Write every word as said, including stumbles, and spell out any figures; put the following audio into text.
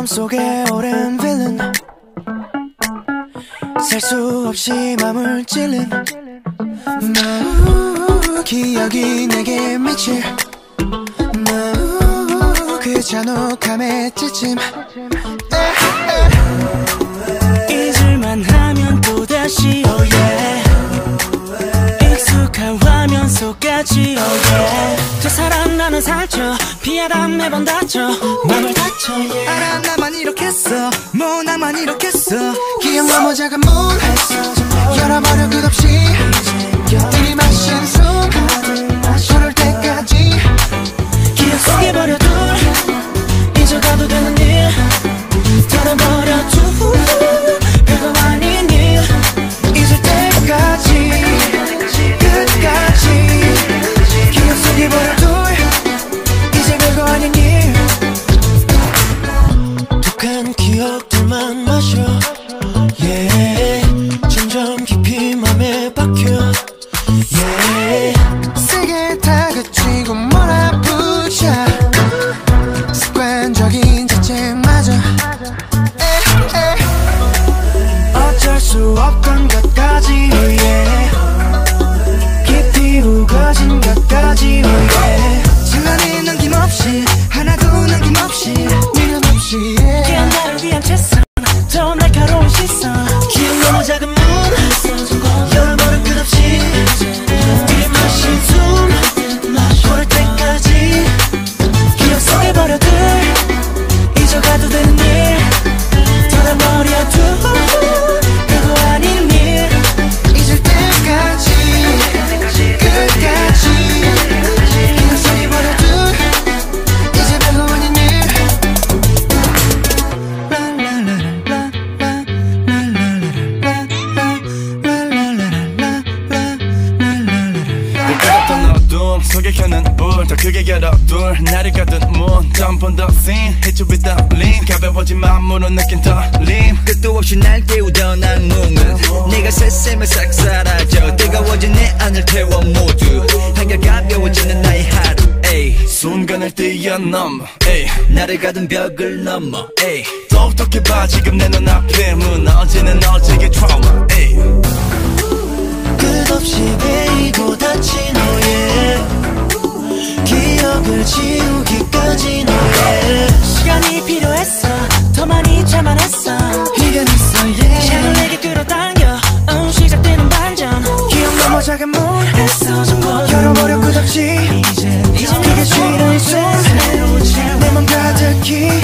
마음속에 오랜 빌런 셀 수 없이 맘을 찔른 마우 기억이 내게 미칠 마우 그 잔혹함에 찌침 잊을만 하면 또다시 oh yeah 익숙한 화면 속까지 oh yeah 저 사람 나는 살쪄 피하다 매번 다쳐 맘을 다쳐 yeah. 알아 나만 이렇겠어 뭐 나만 이렇겠어 기억 너무 작은 문 열어버려 끝없이 들이마신 숨 저럴 때까지 기억 속에 버려둘 잊어가도 되는 일 털어버려 두 별거 아닌 일 잊을 때까지 끝까지 기억 속에 버려둘 이제 별거 아닌 일 독한 기억들만 마셔 yeah 점점 깊이 맘에 박혀 yeah 세게 다그치고 몰아붙여 습관적인 자책마저 어쩔 수 없던 것까지 oh yeah 깊이 우거진 것까지 oh yeah 시간이 남김없이 하나도 남김없이 미련 없이 yeah. 깨한 나를 위한 최선 더 날카로운 시선 기억 너무 작은 문 열어버려 끝없이 들이마신 숨 고를 때까지 기억 속에 버려둘 잊어가도 되는 일 털어버려 두 별거 아닌 일 잊을 때까지 끝까지 기억 속에 버려둘 이제 별거 아닌 일 속에 켜는 불 더 크게 열어둘 나를 가둔 문 덤번 더 scene Hit you with the lean 가벼워진 마음으로 느낀 떨림 끝도 없이 날 깨우던 악몽은 네가 새샘에 싹 사라져 뜨거워진 내 안을 태워 모두 한결 가벼워지는 나의 하루 에이 순간을 뛰어넘어 에이 나를 가둔 벽을 넘어 에이 똑똑해봐 지금 내 눈앞에 무너지는 어제의 트라우마 에이 끝없이 베이고 닫힌 너의 기억을 지우기까지 너의 시간이 필요했어 더 많이 참아냈어 이겨냈어 yeah 시간을 내게 끌어당겨 음, 시작되는 반전 기억 너머 작은 문 열어버려 끝없이 이제 그게 싫은 숨 내 맘 가득히